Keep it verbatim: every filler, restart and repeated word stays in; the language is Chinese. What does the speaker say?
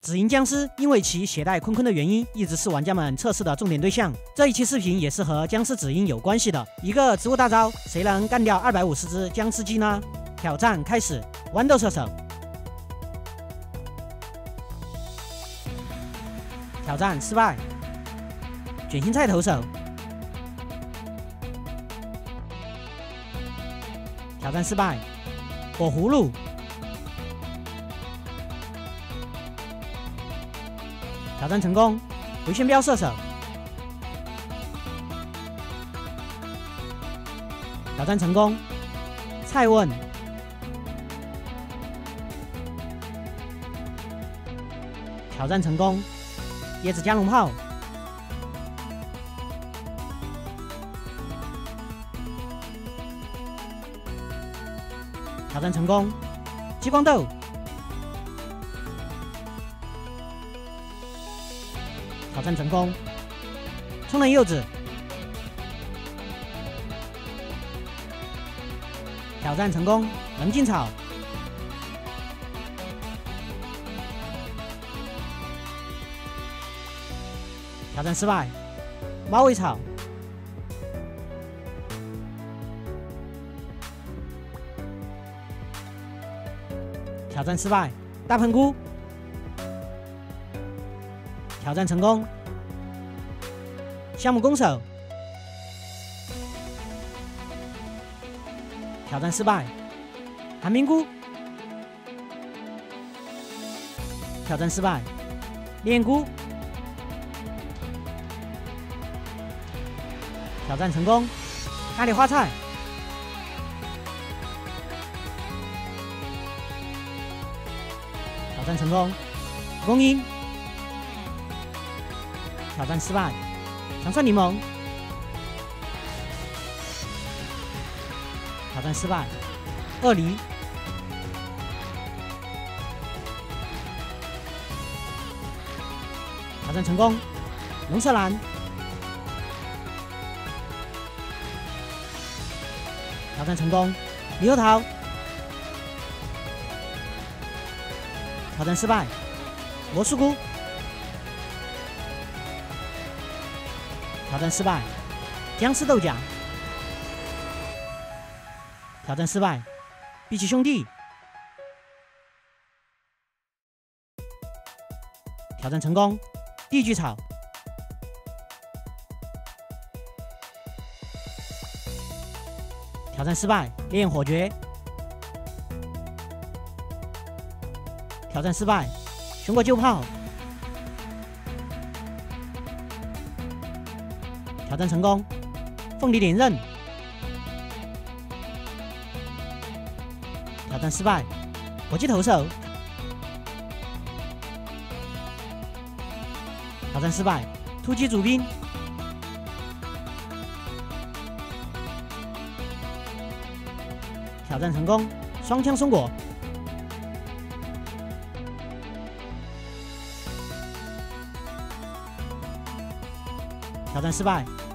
紫银僵尸因为其携带坤坤的原因，一直是玩家们测试的重点对象。这一期视频也是和僵尸紫银有关系的。一个植物大招，谁能干掉二百五十只僵尸鸡呢？挑战开始，豌豆射手。挑战失败。卷心菜投手。挑战失败。火葫芦。 挑战成功，回旋镖射手。挑战成功，蔡问。挑战成功，椰子加农炮。挑战成功，激光豆。 挑战成功，充能柚子。挑战成功，棱镜草。挑战失败，猫尾草。挑战失败，大喷菇。 挑战成功，项目攻手。挑战失败，寒冰菇。挑战失败，炼菇。挑战成功，咖喱花菜。挑战成功，蒲公英。 挑战失败，糖蒜柠檬。挑战失败，鳄梨。挑战成功，龙舌兰。挑战成功，猕猴桃。挑战失败，魔术菇。 挑战失败，僵尸豆角。挑战失败，碧奇兄弟。挑战成功，地锯草。挑战失败，烈焰火蕨。挑战失败，熊果旧炮。 挑战成功，凤梨连刃。挑战失败，火鸡投手。挑战失败，突击主兵。挑战成功，双枪松果。挑战失败。